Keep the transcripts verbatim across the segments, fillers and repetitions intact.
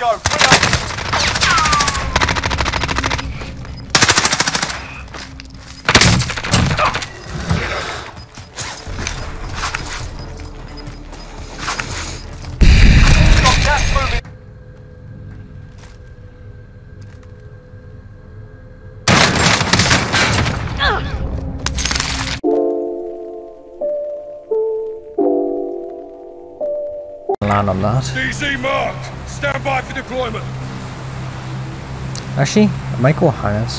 go. Grenade. Got gas moving. Land on that. D Z marked. Stand by for deployment. Actually, I might go hangers.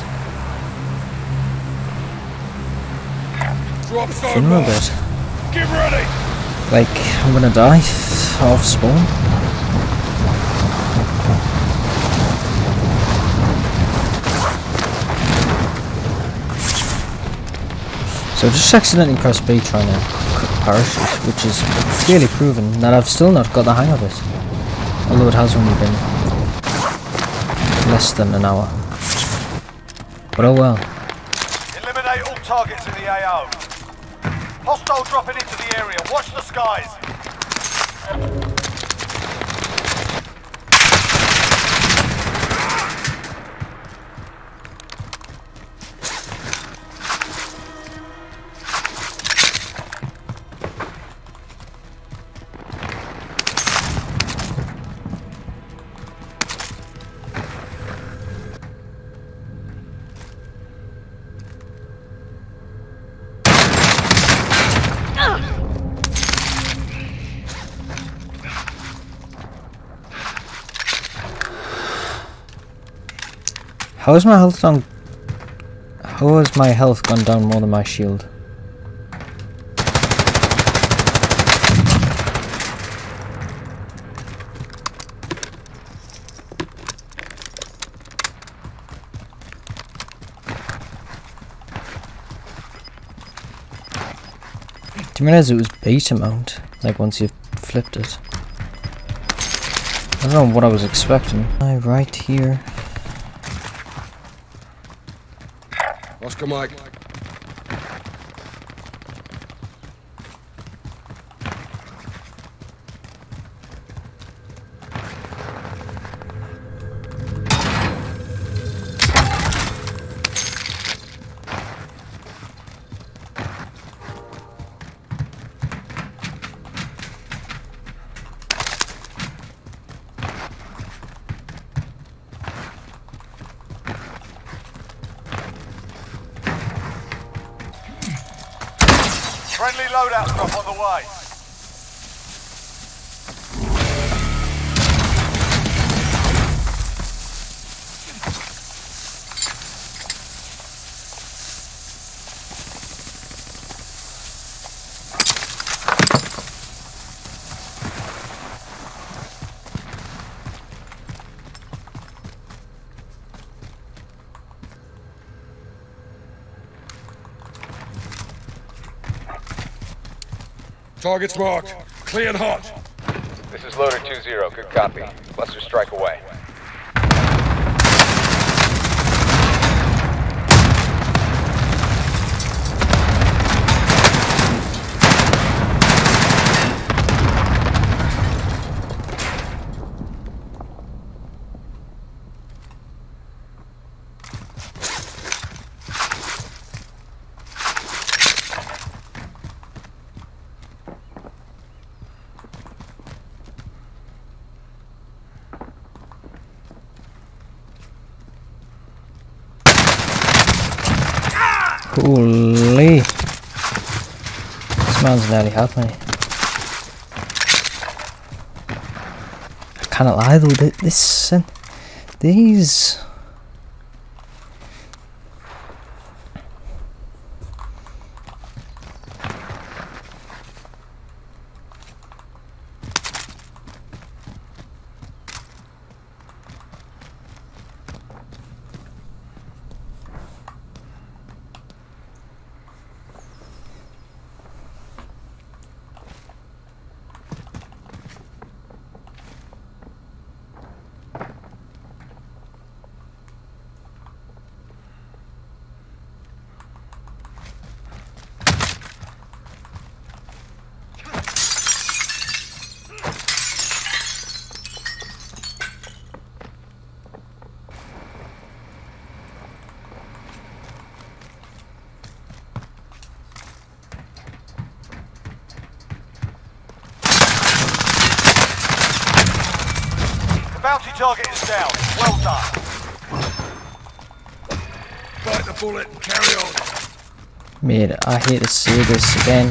Drop zone Feeling a marked. bit Get ready. like I'm gonna die off spawn. So just accidentally pressed B trying to cook parachute, which is clearly proven that I've still not got the hang of it. Although it has only been less than an hour. But oh well. Eliminate all targets in the A O. Hostile dropping into the area. Watch the skies. How is my health down? How has my health gone down more than my shield? Do you realize it was beta mount? Like once you flipped it. I don't know what I was expecting. Uh, right here. Oscar Mike. Friendly loadout drop on the way. Targets marked. Clear and hot. This is Loader two zero. Good copy. Cluster strike away. Holy! This man's nearly had me. I can't lie though, th this, uh, these... Bounty target is down. Well done. Bite the bullet and carry on. Mate, I hate to say this again.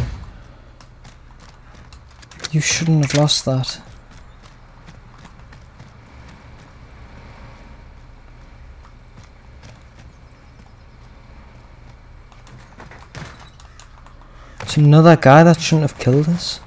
You shouldn't have lost that. It's another guy that shouldn't have killed us.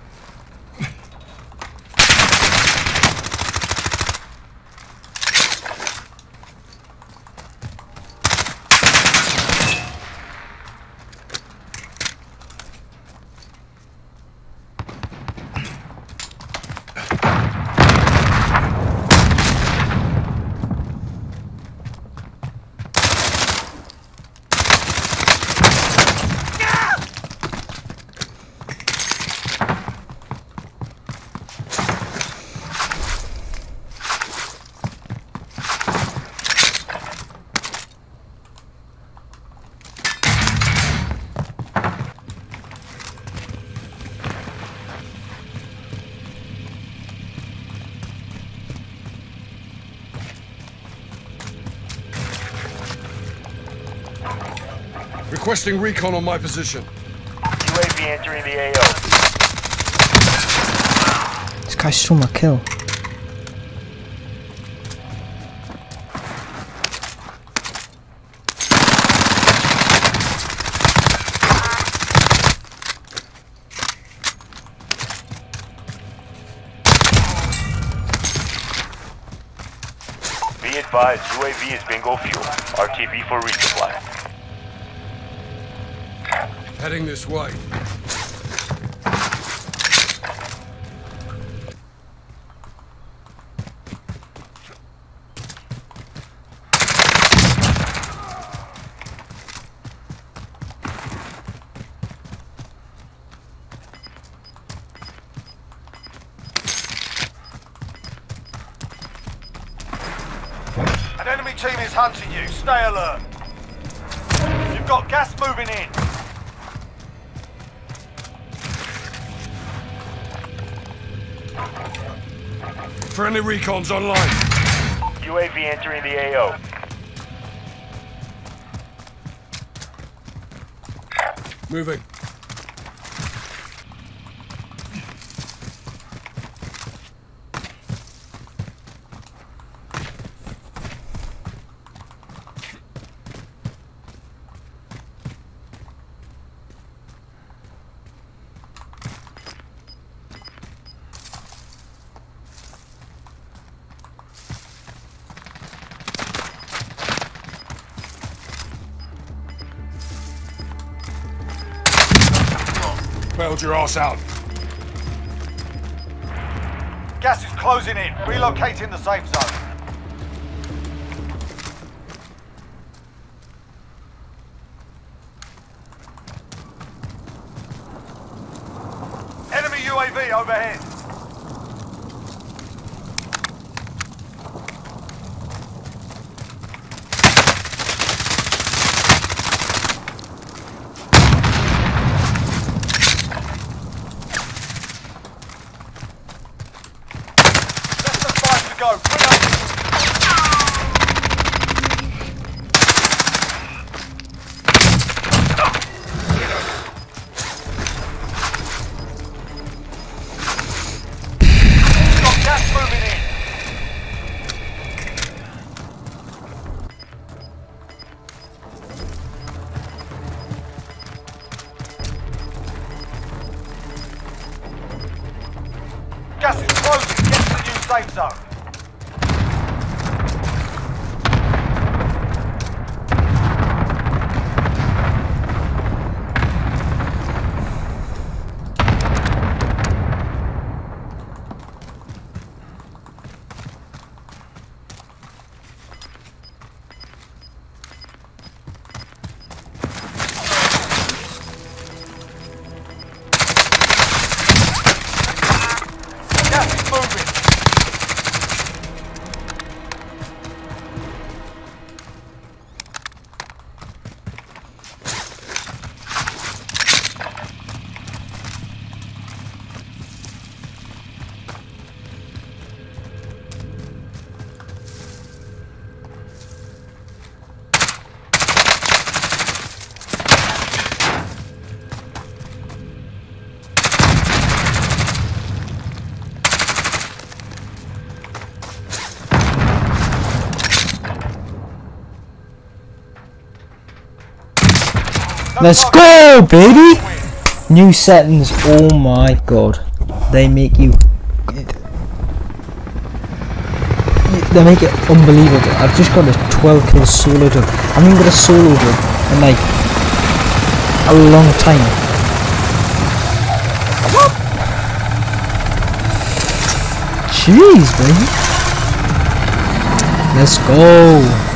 Requesting recon on my position. U A V entering the A O. This guy stole my kill. Be advised, U A V is bingo fuel. R T B for resupply. Heading this way. An enemy team is hunting you. Stay alert. You've got gas moving in. Friendly recon's online. U A V entering the A O. Moving. Bailed your ass out. Gas is closing in. Relocating the safe zone. Enemy U A V overhead. Go, bring up. Got gas moving in. Gas is closing. Get to the new safe zone. Gas is moving. Let's go, baby! New settings, oh my god. They make you... They make it unbelievable. I've just got a twelve kill solo dub. I haven't even got a solo dub in like a long time. Jeez, baby. Let's go.